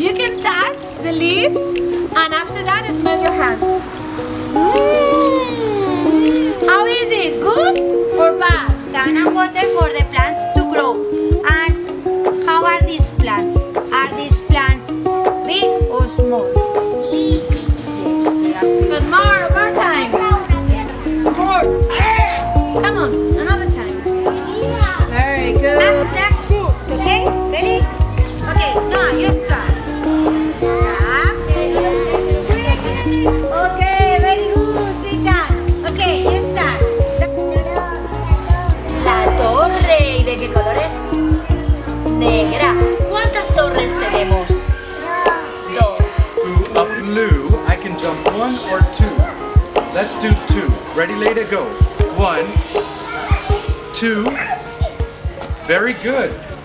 You can touch the leaves and after that smell your hands. How is it? Good or bad? Sun and water for the plants to grow. And how are these plants? Are these plants big or small? Big. Yes, they are big. Good. More time. More. Come on, another time. Very good. And practice, okay? Ready? Okay, now you start. Okay, very good. Sit down. Okay, you start. La torre. ¿Y de qué color es? Negra. ¿Cuántas torres tenemos? Dos. A blue, I can jump 1 or 2. Let's do 2. Ready, later, go. 1, 2. Very good.